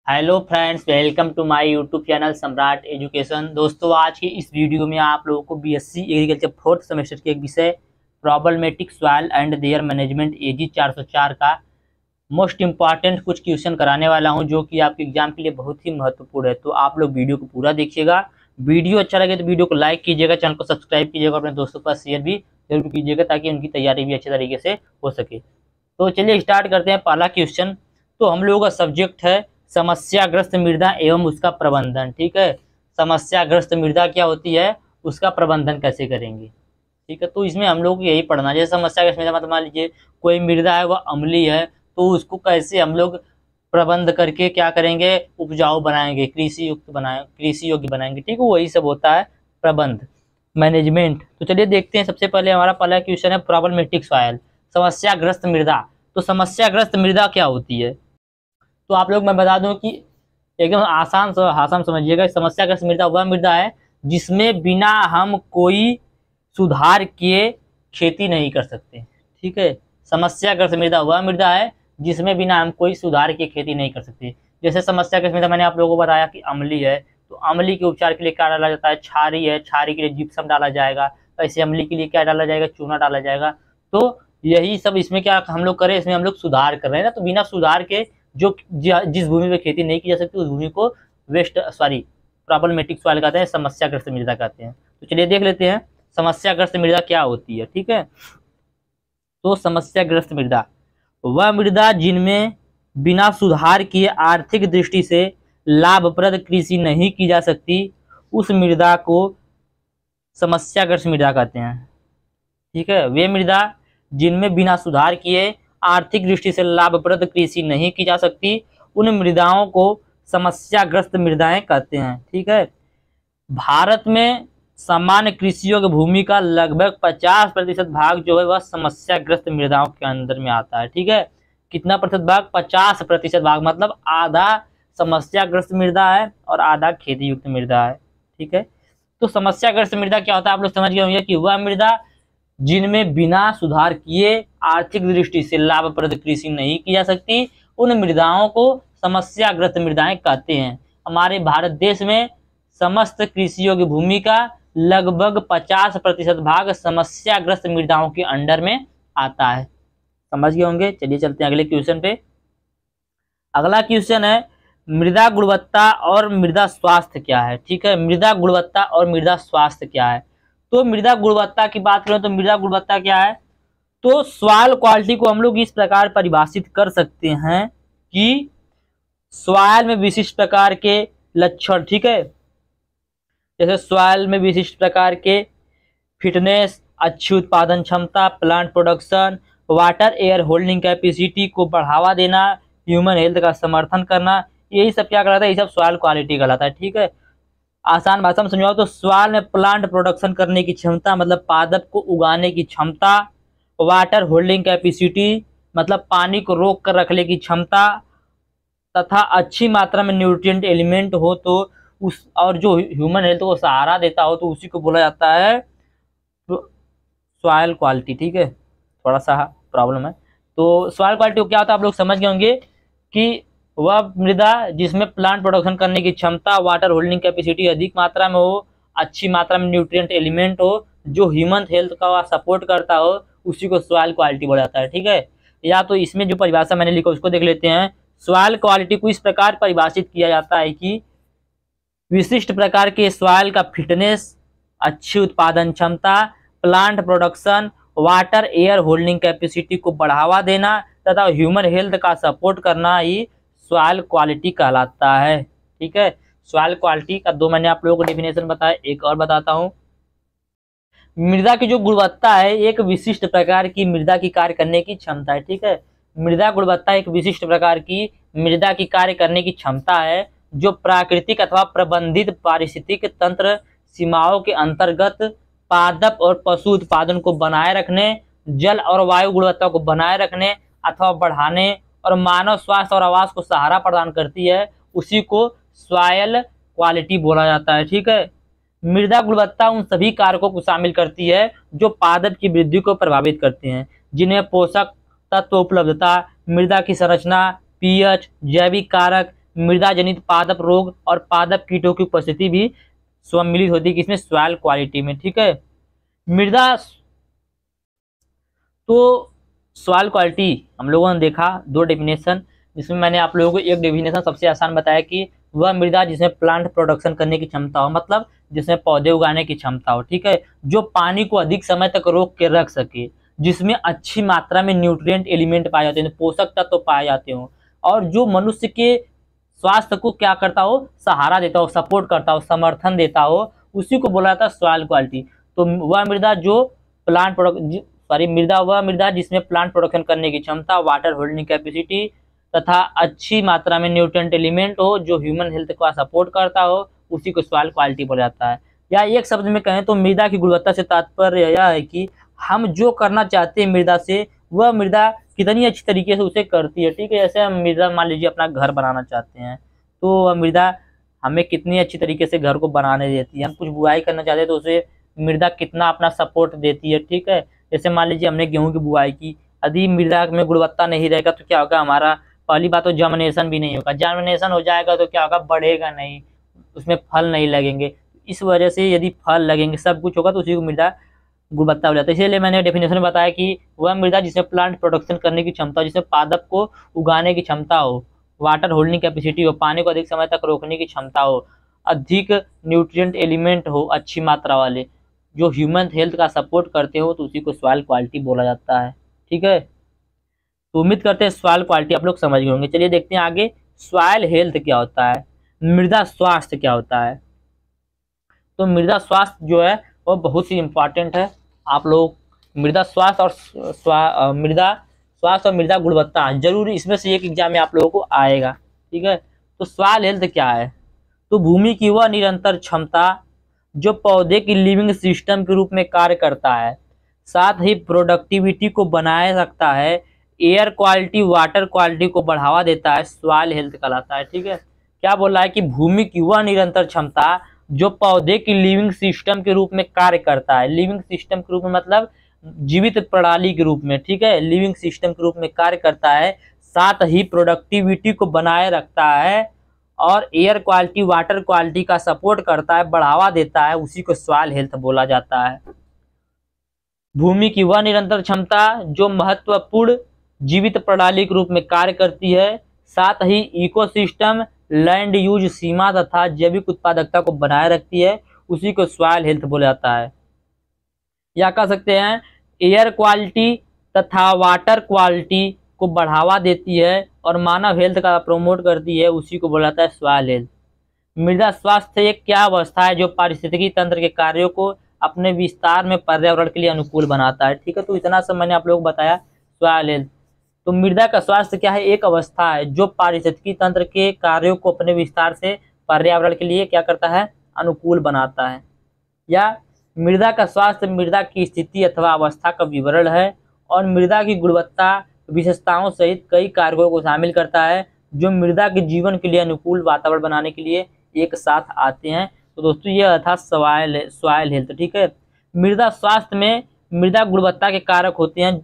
Hello friends, welcome to my YouTube channel Samrat education. दोस्तों, आज की इस वीडियो में आप लोगों को बीएससी एग्रीकल्चर फोर्थ सेमेस्टर के एक विषय problematic soil and their management AG 404 का मोस्ट इम्पॉर्टेंट कुछ क्वेश्चन कराने वाला हूं, जो कि आपके एग्जाम के लिए बहुत ही महत्वपूर्ण है। तो आप लोग वीडियो को पूरा देखिएगा। वीडियो अच्छा लगे तो वीडियो को लाइक कीजिएगा, चैनल को सब्सक्राइब कीजिएगा, अपने दोस्तों के पास शेयर भी जरूर कीजिएगा ताकि उनकी तैयारी भी अच्छे तरीके से हो सके। तो चलिए स्टार्ट करते हैं। पहला क्वेश्चन, तो हम लोगों का सब्जेक्ट है समस्याग्रस्त मृदा एवं उसका प्रबंधन। ठीक है, समस्याग्रस्त मृदा क्या होती है, उसका प्रबंधन कैसे करेंगे। ठीक है, तो इसमें हम लोग यही पढ़ना है। जैसे समस्याग्रस्त मृदा मतलब मान लीजिए कोई मृदा है वह अम्लीय है, तो उसको कैसे हम लोग प्रबंध करके क्या करेंगे, उपजाऊ बनाएंगे, कृषि योग्य बनाएंगे। ठीक है, वही सब होता है प्रबंध, मैनेजमेंट। तो चलिए देखते हैं। सबसे पहले हमारा पहला क्वेश्चन है प्रॉब्लमेटिक सॉइल, समस्याग्रस्त मृदा। तो समस्याग्रस्त मृदा क्या होती है, तो आप लोग मैं बता दूं कि एकदम आसान समझिएगा। समस्याग्रस्त मृदा वह मृदा है जिसमें बिना हम कोई सुधार किए खेती नहीं कर सकते। ठीक है, समस्याग्रस्त मृदा वह मृदा है जिसमें बिना हम कोई सुधार किए खेती नहीं कर सकते। जैसे समस्याग्रस्त मृदा मैंने आप लोगों को बताया कि अम्लीय है, तो अम्लीय के उपचार के लिए क्या डाला जाता है, क्षारीय है, क्षारीय के लिए जिप्सम डाला जाएगा। ऐसे अम्लीय के लिए क्या डाला जाएगा, चूना डाला जाएगा। तो यही सब इसमें क्या हम लोग करें, इसमें हम लोग सुधार कर रहे हैं ना। तो बिना सुधार के जो जिस भूमि में खेती नहीं की जा सकती उस भूमि को प्रॉब्लमेटिक सॉइल कहते हैं, समस्याग्रस्त मृदा कहते हैं। तो चलिए देख लेते हैं समस्याग्रस्त मृदा क्या होती है। ठीक है, तो समस्याग्रस्त मृदा वह मृदा जिनमें बिना सुधार किए आर्थिक दृष्टि से लाभप्रद कृषि नहीं की जा सकती, उस मृदा को समस्याग्रस्त मृदा कहते हैं। ठीक है, वे मृदा जिनमें बिना सुधार किए आर्थिक दृष्टि से लाभप्रद कृषि नहीं की जा सकती, उन मृदाओं को समस्याग्रस्त मृदाएं कहते हैं। ठीक है, भारत में सामान्य कृषि योग्य भूमि का लगभग 50% भाग जो है वह समस्याग्रस्त मृदाओं के अंदर में आता है। ठीक है, कितना प्रतिशत भाग, 50% भाग, मतलब आधा समस्याग्रस्त मृदा है और आधा खेती युक्त मृदा है। ठीक है, तो समस्याग्रस्त मृदा क्या होता है, आप लोग समझ गए होंगे कि वह मृदा जिनमें बिना सुधार किए आर्थिक दृष्टि से लाभप्रद कृषि नहीं की जा सकती, उन मृदाओं को समस्याग्रस्त मृदाएं कहते हैं। हमारे भारत देश में समस्त कृषि योग्य भूमि का लगभग 50% भाग समस्याग्रस्त मृदाओं के अंडर में आता है। समझ गए होंगे। चलिए चलते हैं अगले क्वेश्चन पे। अगला क्वेश्चन है मृदा गुणवत्ता और मृदा स्वास्थ्य क्या है। ठीक है, मृदा गुणवत्ता और मृदा स्वास्थ्य क्या है। तो मृदा गुणवत्ता की बात करें तो मृदा गुणवत्ता क्या है, तो सॉइल क्वालिटी को हम लोग इस प्रकार परिभाषित कर सकते हैं कि सॉइल में विशिष्ट प्रकार के लक्षण। ठीक है, जैसे सॉइल में विशिष्ट प्रकार के फिटनेस, अच्छी उत्पादन क्षमता, plant production, water air holding capacity को बढ़ावा देना, ह्यूमन हेल्थ का समर्थन करना, यही सब क्या कहलाता है, ये सब सॉइल क्वालिटी कहलाता है। ठीक है, आसान भाषा में समझाओ तो सॉइल में प्लांट प्रोडक्शन करने की क्षमता मतलब पादप को उगाने की क्षमता, वाटर होल्डिंग कैपेसिटी मतलब पानी को रोक कर रखने की क्षमता, तथा अच्छी मात्रा में न्यूट्रिएंट एलिमेंट हो तो उस, और जो ह्यूमन हेल्थ को सहारा देता हो तो उसी को बोला जाता है सॉइल क्वालिटी। ठीक है, थोड़ा सा प्रॉब्लम है। तो सॉइल क्वालिटी क्या होता है, आप लोग समझ गए होंगे कि वह मृदा जिसमें प्लांट प्रोडक्शन करने की क्षमता, वाटर होल्डिंग कैपेसिटी अधिक मात्रा में हो, अच्छी मात्रा में न्यूट्रिएंट एलिमेंट हो, जो ह्यूमन हेल्थ का सपोर्ट करता हो, उसी को सॉइल क्वालिटी बोला जाता है। ठीक है, या तो इसमें जो परिभाषा मैंने लिखा उसको देख लेते हैं। सॉइल क्वालिटी को इस प्रकार परिभाषित किया जाता है कि विशिष्ट प्रकार के सॉइल का फिटनेस, अच्छी उत्पादन क्षमता, plant production, water air holding capacity को बढ़ावा देना तथा ह्यूमन हेल्थ का सपोर्ट करना ही सॉइल क्वालिटी कहलाता है। ठीक है, सॉइल क्वालिटी का दो मैंने आप लोगों को डेफिनेशन बताया, एक और बताता हूं। मृदा की जो गुणवत्ता है एक विशिष्ट प्रकार की मृदा की कार्य करने की क्षमता है। ठीक है, मृदा गुणवत्ता एक विशिष्ट प्रकार की मृदा की कार्य करने की क्षमता है जो प्राकृतिक अथवा प्रबंधित पारिस्थितिक तंत्र सीमाओं के अंतर्गत पादप और पशु उत्पादन को बनाए रखने, जल और वायु गुणवत्ता को बनाए रखने अथवा बढ़ाने और मानव स्वास्थ्य और आवास को सहारा प्रदान करती है, उसी को सॉइल क्वालिटी बोला जाता है। ठीक है, मृदा गुणवत्ता उन सभी कारकों को शामिल करती है जो पादप की वृद्धि को प्रभावित करते हैं, जिन्हें पोषक तत्व उपलब्धता, मृदा की संरचना, पीएच, जैविक कारक, मृदा जनित पादप रोग और पादप कीटों की उपस्थिति भी सम्मिलित होती है किसमें, सॉइल क्वालिटी में। ठीक है, मृदा तो सॉइल क्वालिटी हम लोगों ने देखा दो डेफिनेशन, जिसमें मैंने आप लोगों को एक डेफिनेशन सबसे आसान बताया कि वह मृदा जिसमें प्लांट प्रोडक्शन करने की क्षमता हो, मतलब जिसमें पौधे उगाने की क्षमता हो। ठीक है, जो पानी को अधिक समय तक रोक के रख सके, जिसमें अच्छी मात्रा में न्यूट्रिएंट एलिमेंट पाए जाते हैं, पोषक तत्व तो पाए जाते हो, और जो मनुष्य के स्वास्थ्य को क्या करता हो, सहारा देता हो, सपोर्ट करता हो, समर्थन देता हो, उसी को बोला जाता है सॉइल क्वालिटी। तो वह मृदा जो प्लांट प्रोडक्ट वह मृदा जिसमें प्लांट प्रोडक्शन करने की क्षमता, वाटर होल्डिंग कैपेसिटी तथा अच्छी मात्रा में न्यूट्रिएंट एलिमेंट हो, जो ह्यूमन हेल्थ का सपोर्ट करता हो, उसी को सॉइल क्वालिटी बोला जाता है। या एक शब्द में कहें तो मृदा की गुणवत्ता से तात्पर्य यह है कि हम जो करना चाहते हैं मृदा से, वह मृदा कितनी अच्छी तरीके से उसे करती है। ठीक है, जैसे हम मृदा मान लीजिए अपना घर बनाना चाहते हैं, तो वह मृदा हमें कितनी अच्छी तरीके से घर को बनाने देती है। हम कुछ बुआई करना चाहते हैं तो उसे मृदा कितना अपना सपोर्ट देती है। ठीक है, जैसे मान लीजिए हमने गेहूं की बुआई की, यदि मृदा में गुणवत्ता नहीं रहेगा तो क्या होगा, हमारा पहली बात तो जर्मिनेशन भी नहीं होगा, जर्मिनेशन हो जाएगा तो क्या होगा, बढ़ेगा नहीं, उसमें फल नहीं लगेंगे। इस वजह से यदि फल लगेंगे, सब कुछ होगा, तो उसी को मृदा गुणवत्ता हो जाता है। इसलिए मैंने डेफिनेशन में बताया कि वह मृदा जिसमें प्लांट प्रोडक्शन करने की क्षमता, जिसमें पादप को उगाने की क्षमता हो, वाटर होल्डिंग कैपेसिटी हो, पानी को अधिक समय तक रोकने की क्षमता हो, अधिक न्यूट्रिएंट एलिमेंट हो अच्छी मात्रा वाले, जो ह्यूमन हेल्थ का सपोर्ट करते हो, तो उसी को सॉइल क्वालिटी बोला जाता है। ठीक है, तो उम्मीद करते हैं सॉइल क्वालिटी आप लोग समझ गए होंगे। चलिए देखते हैं आगे सॉइल हेल्थ क्या होता है, मृदा स्वास्थ्य क्या होता है। तो मृदा स्वास्थ्य जो है वो बहुत ही इम्पोर्टेंट है। आप लोग मृदा स्वास्थ्य और मृदा गुणवत्ता जरूर इसमें से एक एग्जाम में आप लोगों को आएगा। ठीक है, तो सॉइल हेल्थ क्या है, तो भूमि की वह निरंतर क्षमता जो पौधे की लिविंग सिस्टम के रूप में कार्य करता है, साथ ही प्रोडक्टिविटी को बनाए रखता है, एयर क्वालिटी वाटर क्वालिटी को बढ़ावा देता है, सॉइल हेल्थ कहलाता है। ठीक है, क्या बोल रहा है कि भूमि की वह निरंतर क्षमता जो पौधे की लिविंग सिस्टम के रूप में कार्य करता है, लिविंग सिस्टम के रूप में मतलब जीवित प्रणाली के रूप में। ठीक है, लिविंग सिस्टम के रूप में कार्य करता है, साथ ही प्रोडक्टिविटी को बनाए रखता है और एयर क्वालिटी वाटर क्वालिटी का सपोर्ट करता है, बढ़ावा देता है, उसी को सॉइल हेल्थ बोला जाता है। भूमि की वह निरंतर क्षमता जो महत्वपूर्ण जीवित प्रणाली के रूप में कार्य करती है, साथ ही इकोसिस्टम लैंड यूज सीमा तथा जैविक उत्पादकता को बनाए रखती है, उसी को सॉइल हेल्थ बोला जाता है। या कह सकते हैं एयर क्वालिटी तथा वाटर क्वालिटी को बढ़ावा देती है और मानव हेल्थ का प्रमोट करती है, उसी को बोला जाता है सॉइल हेल्थ। मृदा स्वास्थ्य एक क्या अवस्था है जो पारिस्थितिकी तंत्र के कार्यों को अपने विस्तार में पर्यावरण के लिए अनुकूल बनाता है। ठीक है, तो इतना सब मैंने आप लोगों को बताया सॉइल हेल्थ। तो मृदा का स्वास्थ्य क्या है, एक अवस्था है जो पारिस्थितिकी तंत्र के कार्यों को अपने विस्तार से पर्यावरण के लिए क्या करता है, अनुकूल बनाता है। या मृदा का स्वास्थ्य मृदा की स्थिति अथवा अवस्था का विवरण है और मृदा की गुणवत्ता विशेषताओं सहित कई कारकों को शामिल करता है जो मृदा के जीवन के लिए अनुकूल वातावरण बनाने के लिए एक साथ आते हैं। तो दोस्तों यह था सॉइल हेल्थ। ठीक है, मृदा स्वास्थ्य में मृदा गुणवत्ता के कारक होते हैं,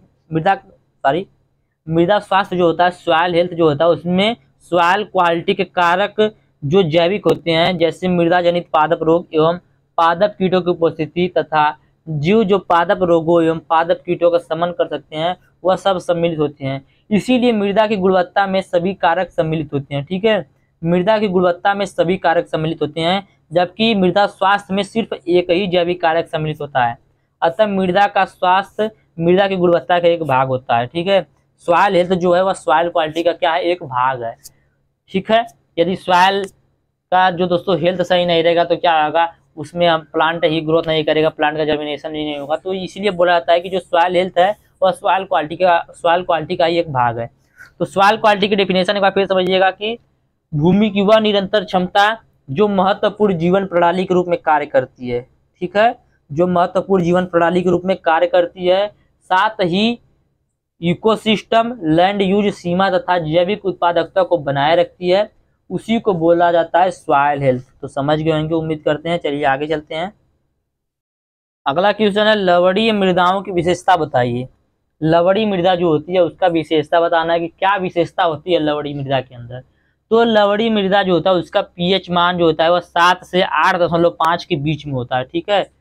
मृदा स्वास्थ्य जो होता है, सॉइल हेल्थ जो होता है, उसमें सॉइल क्वालिटी के कारक जो जैविक होते हैं, जैसे मृदा जनित पादप रोग एवं पादप कीटों की उपस्थिति तथा जीव जो पादप रोगों एवं पादप कीटों का शमन कर सकते हैं, वह सब सम्मिलित होते हैं। इसीलिए मृदा की गुणवत्ता में सभी कारक सम्मिलित होते हैं। ठीक है, मृदा की गुणवत्ता में सभी कारक सम्मिलित होते हैं, जबकि मृदा स्वास्थ्य में सिर्फ एक ही जैविक कारक सम्मिलित होता है। अतः मृदा का स्वास्थ्य मृदा की गुणवत्ता का एक भाग होता है। ठीक है, सॉइल हेल्थ जो है वह सॉइल क्वालिटी का क्या है, एक भाग है। ठीक है, यदि सॉइल का जो दोस्तों हेल्थ सही नहीं रहेगा तो क्या होगा, उसमें हम प्लांट ही ग्रोथ नहीं करेगा, प्लांट का जर्मिनेशन ही नहीं होगा। तो इसीलिए बोला जाता है कि जो सॉइल हेल्थ है वह सॉइल क्वालिटी का ही एक भाग है। तो सॉइल क्वालिटी की डेफिनेशन एक बार फिर समझिएगा कि भूमि की वह निरंतर क्षमता जो महत्वपूर्ण जीवन प्रणाली के रूप में कार्य करती है। ठीक है, जो महत्वपूर्ण जीवन प्रणाली के रूप में कार्य करती है, साथ ही इकोसिस्टम लैंड यूज सीमा तथा जैविक उत्पादकता को बनाए रखती है, उसी को बोला जाता है सॉइल हेल्थ। तो समझ गए होंगे उम्मीद करते हैं। चलिए आगे चलते हैं। अगला क्वेश्चन है लवणीय मृदाओं की विशेषता बताइए। लवणीय मृदा जो होती है उसका विशेषता बताना है कि क्या विशेषता होती है लवणीय मृदा के अंदर। तो लवड़ी मृदा जो होता है उसका पीएच मान जो होता है वह 7 से 8.5 के बीच में होता है। ठीक है,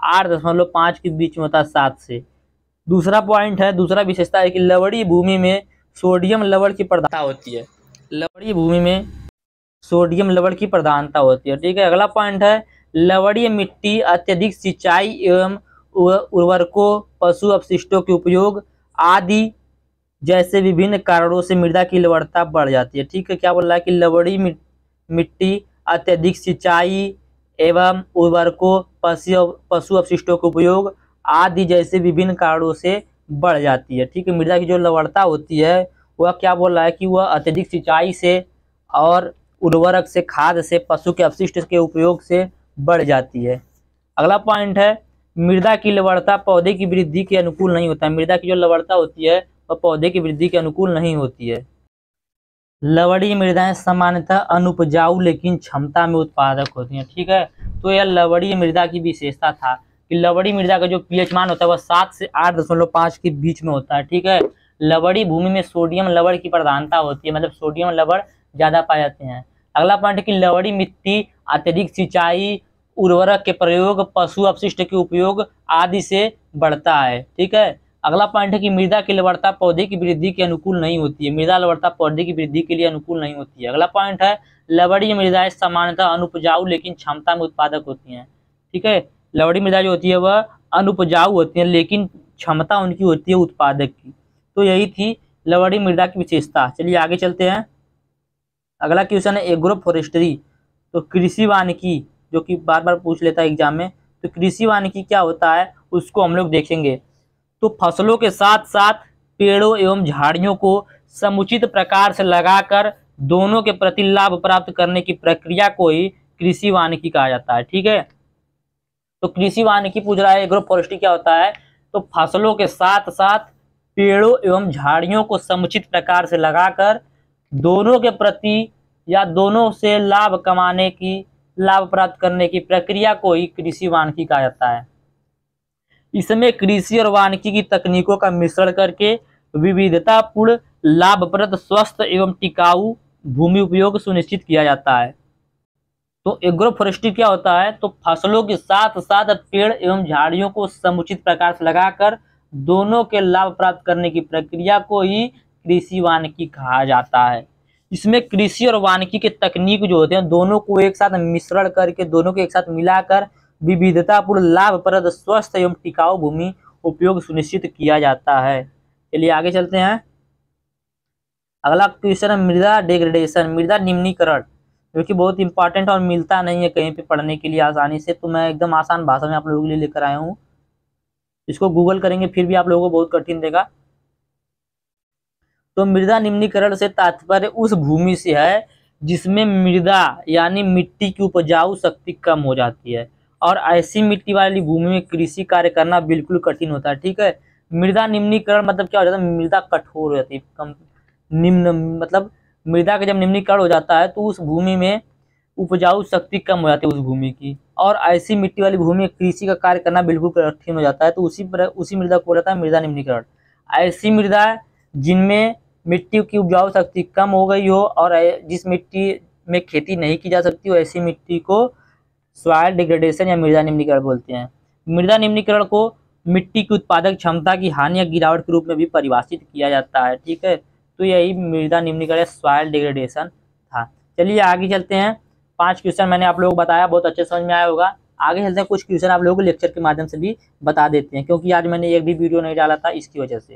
8.5 के बीच में होता है, 7 से। दूसरा पॉइंट है, दूसरा विशेषता है कि लवड़ी भूमि में सोडियम लवण की प्रधानता होती है। लवड़ी भूमि में सोडियम लवण की प्रधानता होती है। ठीक है, अगला पॉइंट है, लवणीय मिट्टी अत्यधिक सिंचाई एवं उर्वरकों, पशु अपशिष्टों के उपयोग आदि जैसे विभिन्न कारणों से मृदा की लवणता बढ़ जाती है। ठीक है, क्या बोल रहा है कि लवड़ी मिट्टी अत्यधिक सिंचाई एवं उर्वरकों, पशु अपशिष्टों के उपयोग आदि जैसे विभिन्न कारणों से बढ़ जाती है। ठीक है, मृदा की जो लवणता होती है वह क्या बोल रहा है कि वह अत्यधिक सिंचाई से और उर्वरक से, खाद से, पशु के अपशिष्ट के उपयोग से बढ़ जाती है। अगला पॉइंट है, मृदा की लवणता पौधे की वृद्धि के अनुकूल नहीं होता है। मृदा की जो लवणता होती है वह पौधे की वृद्धि के अनुकूल नहीं होती है। लवणीय मृदाएं सामान्यतः अनुपजाऊ लेकिन क्षमता में उत्पादक होती हैं। ठीक है, तो यह लवणीय मृदा की विशेषता था कि लवणी मृदा का जो पीएच मान होता है वह 7 से 8.5 के बीच में होता है। ठीक है, लवणी भूमि में सोडियम लवण की प्रधानता होती है, मतलब सोडियम लवण ज्यादा पाए जाते हैं। अगला पॉइंट है कि लवणी मिट्टी अत्यधिक सिंचाई, उर्वरक के प्रयोग, पशु अपशिष्ट के उपयोग आदि से बढ़ता है। ठीक है, अगला पॉइंट है कि मृदा की लवणता पौधे की वृद्धि के अनुकूल नहीं होती है। मृदा लवणता पौधे की वृद्धि के लिए अनुकूल नहीं होती है। अगला पॉइंट है, लवणीय मृदाएं सामान्यतः अनुपजाऊ लेकिन क्षमता में उत्पादक होती हैं। ठीक है, लवणी मृदा जो होती है वह अनुपजाऊ होती है लेकिन क्षमता उनकी होती है उत्पादक की। तो यही थी लवणी मृदा की विशेषता। चलिए आगे चलते हैं। अगला क्वेश्चन है एग्रो फॉरेस्ट्री, तो कृषि वानिकी, जो कि बार बार पूछ लेता है एग्जाम में। तो कृषि वानिकी क्या होता है उसको हम लोग देखेंगे। तो फसलों के साथ साथ पेड़ों एवं झाड़ियों को समुचित प्रकार से लगाकर दोनों के प्रति लाभ प्राप्त करने की प्रक्रिया को ही कृषि वानिकी कहा जाता है। ठीक है, तो कृषि वानिकी पूछ रहा है एग्रो फॉरेस्ट्री क्या होता है। तो फसलों के साथ साथ पेड़ों एवं झाड़ियों को समुचित प्रकार से लगाकर दोनों के प्रति या दोनों से लाभ कमाने की, लाभ प्राप्त करने की प्रक्रिया को ही कृषि वानिकी कहा जाता है। इसमें कृषि और वानिकी की तकनीकों का मिश्रण करके विविधतापूर्ण, लाभप्रद, स्वस्थ एवं टिकाऊ भूमि उपयोग सुनिश्चित किया जाता है। तो एग्रो फॉरेस्ट्री क्या होता है, तो फसलों के साथ साथ पेड़ एवं झाड़ियों को समुचित प्रकार से लगाकर दोनों के लाभ प्राप्त करने की प्रक्रिया को ही कृषि वानिकी कहा जाता है। इसमें कृषि और वानिकी के तकनीक जो होते हैं दोनों को एक साथ मिश्रण करके, दोनों को एक साथ मिलाकर विविधतापूर्ण, लाभप्रद, स्वस्थ एवं टिकाऊ भूमि उपयोग सुनिश्चित किया जाता है। चलिए आगे चलते हैं। अगला क्वेश्चन है मृदा डिग्रेडेशन, मृदा निम्नीकरण, जो कि बहुत इंपॉर्टेंट और मिलता नहीं है कहीं पे पढ़ने के लिए आसानी से। तो मैं एकदम आसान भाषा में आप लोगों के लिए लेकर आया हूँ। इसको गूगल करेंगे फिर भी आप लोगों को बहुत कठिन देगा। तो मृदा निम्नीकरण से तात्पर्य उस भूमि से है जिसमें मृदा यानी मिट्टी की उपजाऊ शक्ति कम हो जाती है, और ऐसी मिट्टी वाली भूमि में कृषि कार्य करना बिल्कुल कठिन होता है। ठीक है, मृदा निम्नीकरण मतलब क्या हो जाता है, मृदा कठोर हो जाती है, कम निम्न, मतलब मृदा का जब निम्नीकरण हो जाता है तो उस भूमि में उपजाऊ शक्ति कम हो जाती है उस भूमि की, और ऐसी मिट्टी वाली भूमि में कृषि का कार्य करना बिल्कुल कठिन हो जाता है। तो उसी मृदा को बोला जाता है मृदा निम्नीकरण। ऐसी मृदा जिनमें मिट्टी की उपजाऊ शक्ति कम हो गई हो और जिस मिट्टी में खेती नहीं की जा सकती हो, ऐसी मिट्टी को सॉइल डिग्रेडेशन या मृदा निम्नीकरण बोलते हैं। मृदा निम्नीकरण को मिट्टी की उत्पादक क्षमता की हानि या गिरावट के रूप में भी परिभाषित किया जाता है। ठीक है, तो यही मृदा निम्नीकरण, सॉइल डिग्रेडेशन था। चलिए आगे चलते हैं। 5 क्वेश्चन मैंने आप लोगों को बताया, बहुत अच्छे समझ में आया होगा। आगे चलते हैं, कुछ क्वेश्चन आप लोगों को लेक्चर के माध्यम से भी बता देते हैं, क्योंकि आज मैंने एक भी वीडियो नहीं डाला था इसकी वजह से।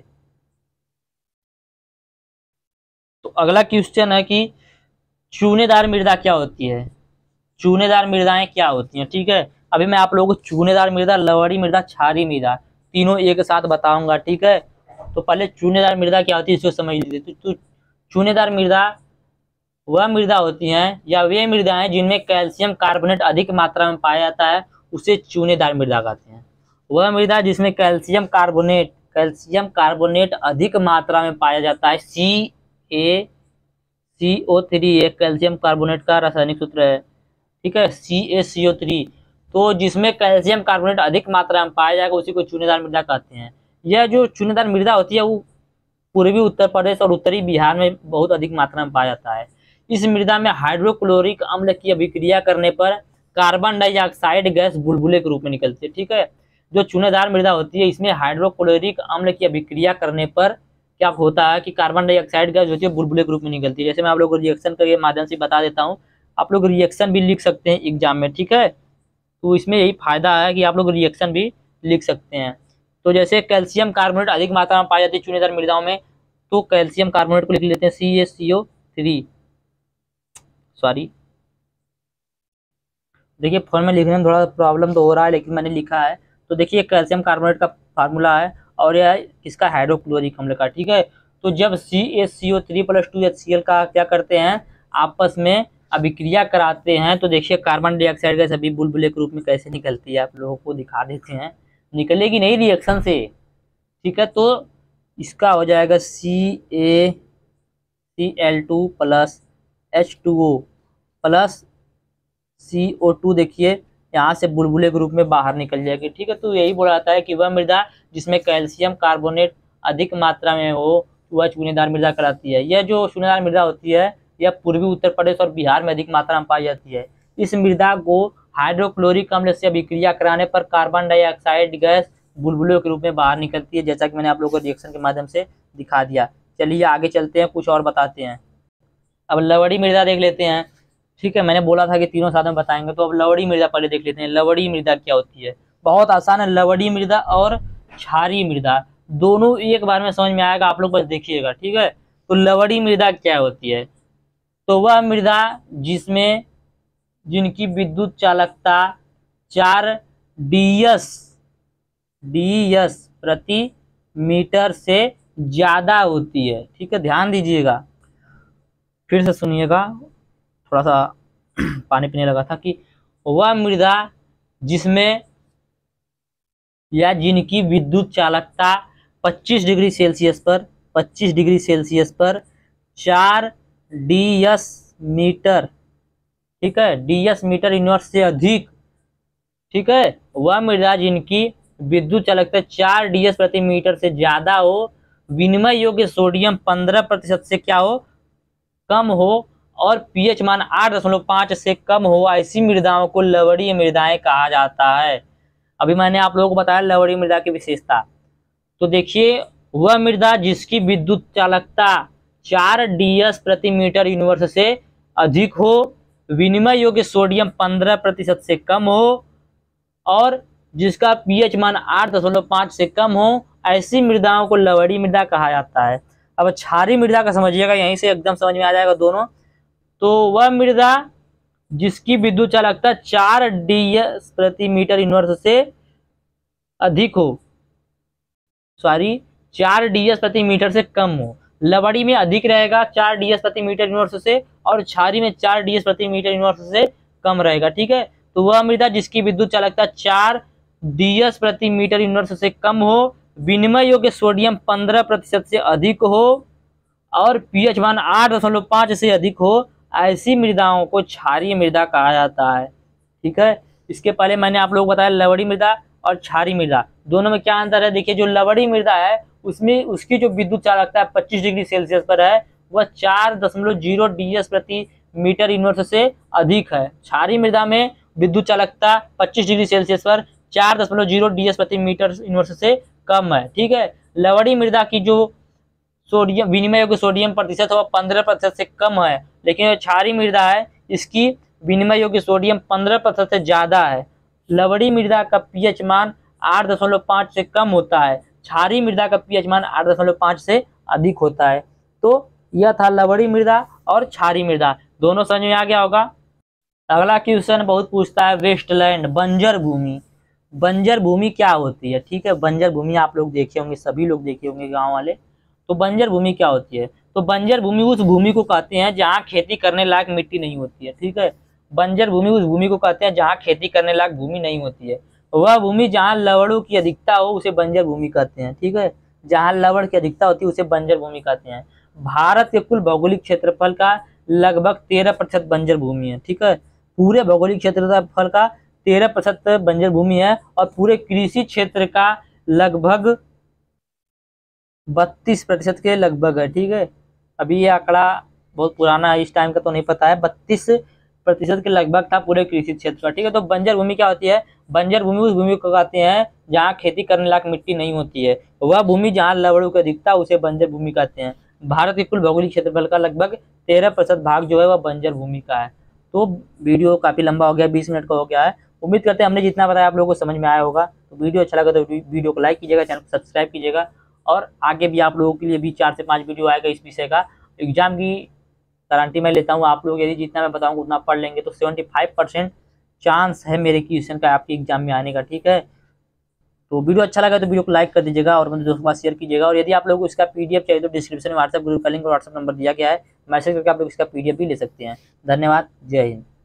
तो अगला क्वेश्चन है कि चूनेदार मृदा क्या होती है, चूनेदार मृदाएं क्या होती हैं। ठीक है, अभी मैं आप लोगों को चूनेदार मृदा, लवणी मृदा, क्षारीय मृदा तीनों एक साथ बताऊंगा। ठीक है, तो पहले चूनेदार मृदा क्या होती है इसको समझ लीजिए। तो चूनेदार मृदा वह मृदा होती हैं या वे मृदाएं जिनमें कैल्शियम कार्बोनेट अधिक मात्रा में पाया जाता है, उसे चूनेदार मृदा कहते हैं। वह मृदा जिसमें कैल्शियम कार्बोनेट अधिक मात्रा में पाया जाता है, CaCO3 एक कैल्शियम कार्बोनेट का रासायनिक सूत्र है। ठीक है, CaCO3, तो जिसमें कैल्शियम कार्बोनेट अधिक मात्रा में पाया जाएगा उसी को चूनेदार मृदा कहते हैं। यह जो चूनेदार मृदा होती है वो पूर्वी उत्तर प्रदेश और उत्तरी बिहार में बहुत अधिक मात्रा में पाया जाता है। इस मृदा में हाइड्रोक्लोरिक अम्ल की अभिक्रिया करने पर कार्बन डाइऑक्साइड गैस बुलबुले के रूप में निकलती है। ठीक है, जो चूनेदार मृदा होती है इसमें हाइड्रोक्लोरिक अम्ल की अभिक्रिया करने पर क्या होता है कि कार्बन डाइऑक्साइड गैस होती है बुलबुले के रूप में निकलती है। जैसे मैं आप लोग को रिएक्शन के माध्यम से बता देता हूँ, आप लोग रिएक्शन भी लिख सकते हैं एग्जाम में। ठीक है, तो इसमें यही फायदा है कि आप लोग रिएक्शन भी लिख सकते हैं। तो जैसे कैल्शियम कार्बोनेट अधिक मात्रा में पाई जाती है चूनेदार मृदाओं में, तो कैल्शियम कार्बोनेट को लिख लेते हैं CaCO3। सॉरी, देखिए फोन में लिखने में थोड़ा प्रॉब्लम तो हो रहा है, लेकिन मैंने लिखा है। तो देखिए कैल्शियम कार्बोनेट का फार्मूला है और यह इसका हाइड्रोक्लोरिक अम्ल का। ठीक है, तो जब CaCO3 + 2HCl का क्या करते हैं, आपस में अभिक्रिया कराते हैं, तो देखिए कार्बन डाइऑक्साइड गैस अभी बुलबुले के रूप में कैसे निकलती है, आप लोगों को दिखा देते हैं। निकलेगी नहीं रिएक्शन से। ठीक है, तो इसका हो जाएगा CaCl2 + H2O + CO2। देखिए यहाँ से बुलबुले के रूप में बाहर निकल जाएगी। ठीक है, तो यही बोला जाता है कि वह मृदा जिसमें कैल्शियम कार्बोनेट अधिक मात्रा में हो वह चूनेदार मृदा कहलाती है। यह जो चूनेदार मृदा होती है यह पूर्वी उत्तर प्रदेश और बिहार में अधिक मात्रा में पाई जाती है। इस मृदा को हाइड्रोक्लोरिक अम्ल से अभिक्रिया कराने पर कार्बन डाइऑक्साइड गैस बुलबुलों के रूप में बाहर निकलती है, जैसा कि मैंने आप लोगों को रिएक्शन के माध्यम से दिखा दिया। चलिए आगे चलते हैं, कुछ और बताते हैं। अब लवड़ी मृदा देख लेते हैं। ठीक है, मैंने बोला था कि तीनों साथ में बताएंगे, तो अब लवड़ी मृदा पहले देख लेते हैं। लवड़ी मृदा क्या होती है, बहुत आसान है। लवड़ी मृदा और क्षारीय मृदा दोनों एक बार में समझ में आएगा, आप लोग बस देखिएगा। ठीक है, तो लवड़ी मृदा क्या होती है, तो वह मृदा जिसमें जिनकी विद्युत चालकता 4 ds प्रति मीटर से ज्यादा होती है। ठीक है, ध्यान दीजिएगा, फिर से सुनिएगा, थोड़ा सा पानी पीने लगा था। कि वह मृदा जिसमें या जिनकी विद्युत चालकता 25 डिग्री सेल्सियस पर 4 ds मीटर, ठीक है, ds मीटर इनवर्स से अधिक। ठीक है, वह मृदा जिनकी विद्युत चालकता 4 ds प्रति मीटर से ज्यादा हो, विनिमय योग्य सोडियम 15% से क्या हो, कम हो, और pH मान 8.5 से कम हो, ऐसी मृदाओं को लवणीय मृदाएं कहा जाता है। अभी मैंने आप लोगों को बताया लवणीय मृदा की विशेषता। तो देखिए वह मृदा जिसकी विद्युत चालकता 4 ds प्रति मीटर इनवर्स से अधिक हो, विनिमय योग्य सोडियम 15% से कम हो, और जिसका pH मान 8.5 से कम हो, ऐसी मृदाओं को लवणीय मृदा कहा जाता है। अब क्षारीय मृदा का समझिएगा, यहीं से एकदम समझ में आ जाएगा दोनों। तो वह मृदा जिसकी विद्युत चालकता 4 ds प्रति मीटर इनवर्स से अधिक हो, 4 ds प्रति मीटर से कम हो। लवड़ी में अधिक रहेगा 4 ds प्रति मीटर इनवर्स से, और क्षारीय में 4 ds प्रति मीटर इनवर्स से कम रहेगा। ठीक है, तो वह मृदा जिसकी विद्युत चालकता 4 ds प्रति मीटर इनवर्स से कम हो, विनिमय योग्य सोडियम 15% से अधिक हो, और pH मान 8.5 से अधिक हो, ऐसी मृदाओं को क्षारीय मृदा कहा जाता है। ठीक है, इसके पहले मैंने आप लोगों को बताया लवड़ी मृदा और क्षारीय मृदा, दोनों में क्या अंतर है। देखिए जो लवड़ी मृदा है उसमें उसकी जो विद्युत चालकता है 25 डिग्री सेल्सियस पर है, वह 4.0 ds प्रति मीटर इनवर्स से अधिक है। क्षारीय मृदा में विद्युत चालकता 25 डिग्री सेल्सियस पर 4.0 ds प्रति मीटर इनवर्स से कम है। ठीक है, लवड़ी मृदा की जो सोडियम विनिमय योग्य सोडियम प्रतिशत है वह 15% से कम है, लेकिन क्षारीय मृदा है इसकी विनिमय योग्य सोडियम 15% से ज्यादा है। लवड़ी मृदा का pH मान 8.5 से कम होता है, क्षारीय मृदा का pH मान 8.5 से अधिक होता है। तो यह था लवड़ी मृदा और क्षारीय मृदा, दोनों समझ में आ गया होगा। अगला क्वेश्चन बहुत पूछता है, वेस्टलैंड बंजर भूमि। बंजर भूमि क्या होती है। ठीक है, बंजर भूमि आप लोग देखे होंगे, सभी लोग देखे होंगे गाँव वाले। तो बंजर भूमि क्या होती है, तो बंजर भूमि उस भूमि को कहते हैं जहाँ खेती करने लायक मिट्टी नहीं होती है। ठीक है, बंजर भूमि उस भूमि को कहते हैं जहाँ खेती करने लायक भूमि नहीं होती है। वह भूमि जहाँ लवणों की अधिकता हो उसे बंजर भूमि कहते हैं। ठीक है, जहाँ लवण की अधिकता होती है उसे बंजर भूमि कहते हैं। भारत के कुल भौगोलिक क्षेत्रफल का लगभग 13% बंजर भूमि है। ठीक है, पूरे भौगोलिक क्षेत्रफल का 13% बंजर भूमि है, और पूरे कृषि क्षेत्र का लगभग 32% के लगभग है। ठीक है, अभी ये आंकड़ा बहुत पुराना है, इस टाइम का तो नहीं पता है। 32% के लगभग था पूरे कृषि क्षेत्र का, ठीक है। तो बंजर भूमि क्या होती है? बंजर भूमि उस भूमि को कहते हैं जहाँ खेती करने लायक मिट्टी नहीं होती है। वह भूमि जहाँ लवणों की अधिकता उसे बंजर भूमि कहते हैं। भारत के कुल भौगोलिक क्षेत्रफल का लगभग 13% भाग जो है वह बंजर भूमि का है। तो वीडियो काफी लंबा हो गया, 20 मिनट का हो गया है। उम्मीद करते हैं हमने जितना बताया आप लोगों को समझ में आया होगा। तो वीडियो अच्छा लगा तो वीडियो को लाइक कीजिएगा, चैनल को सब्सक्राइब कीजिएगा, और आगे भी आप लोगों के लिए भी 4 से 5 वीडियो आएगा इस विषय का। एग्जाम की गारंटी मैं लेता हूँ, आप लोग यदि जितना मैं बताऊंगा उतना पढ़ लेंगे तो 75% चांस है मेरे क्वेश्चन का आपके एग्जाम में आने का, ठीक है। तो वीडियो अच्छा लगा तो वीडियो को लाइक कर दीजिएगा और मेरे दोस्तों के पास शेयर कीजिएगा। और यदि आप लोगों को इसका पीडीएफ चाहिए तो डिस्क्रिप्शन में व्हाट्सएप ग्रुप का लिंक और व्हाट्सएप नंबर दिया गया है, मैसेज करके आप लोग इसका पीडीएफ भी ले सकते हैं। धन्यवाद, जय हिंद।